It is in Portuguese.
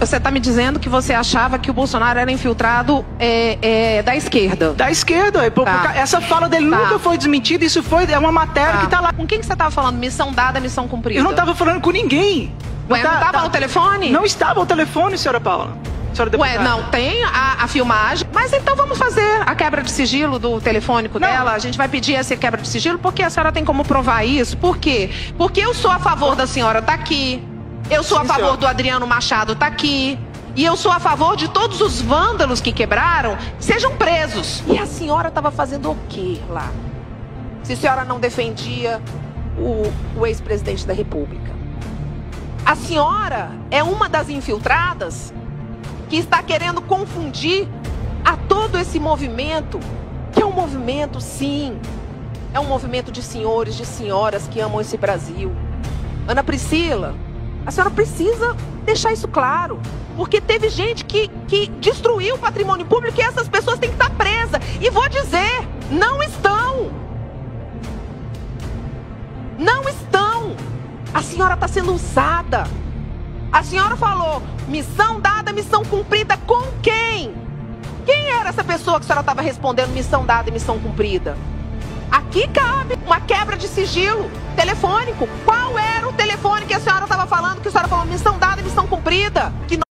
Você está me dizendo que você achava que o Bolsonaro era infiltrado da esquerda. Da esquerda. Tá. Essa fala dele nunca foi desmentida. Isso é uma matéria que está lá. Com quem que você estava falando? Missão dada, missão cumprida? Eu não estava falando com ninguém. Ué, não estava no telefone? Não estava ao telefone, senhora Paula. Ué, não, tem a filmagem. Mas então vamos fazer a quebra de sigilo do telefônico dela. A gente vai pedir essa quebra de sigilo porque a senhora tem como provar isso. Por quê? Porque eu sou a favor da senhora estar aqui. Eu sou a favor do Adriano Machado estar aqui. E eu sou a favor de todos os vândalos que quebraram sejam presos. E a senhora estava fazendo o quê lá? Se a senhora não defendia o ex-presidente da República. A senhora é uma das infiltradas que está querendo confundir a todo esse movimento, que é um movimento, sim, é um movimento de senhores, de senhoras que amam esse Brasil. Ana Priscila, a senhora precisa deixar isso claro, porque teve gente que destruiu o patrimônio público e essas pessoas têm que estar presas. E vou dizer, não estão. Não estão. A senhora está sendo usada. A senhora falou, missão dada, missão cumprida com quem? Quem era essa pessoa que a senhora estava respondendo missão dada e missão cumprida? Aqui cabe uma quebra de sigilo telefônico. Qual era o telefone que a senhora estava falando, que a senhora falou missão dada e missão cumprida? Que